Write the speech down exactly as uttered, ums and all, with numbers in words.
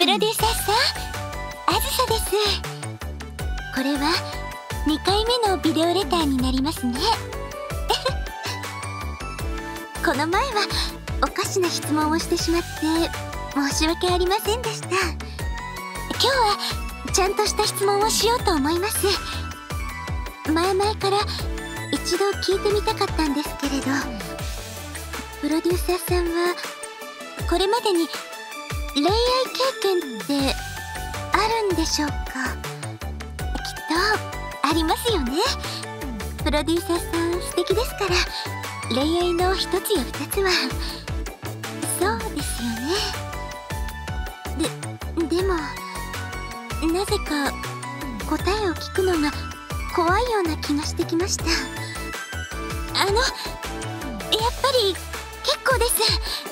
ロデューサーさん、あずさです。これはにかいめのビデオレターになりますね。この前はおかしな質問をしてしまって申し訳ありませんでした。今日はちゃんとした質問をしようと思います。前々から一度聞いてみたかったんですけれど、プロデューサーさんはこれまでに恋愛経験ってあるんでしょうか？きっとありますよね。プロデューサーさん素敵ですから、恋愛の一つや二つは。そうですよね。で、でもなぜか答えを聞くのが怖いような気がしてきました。あのやっぱり結構です。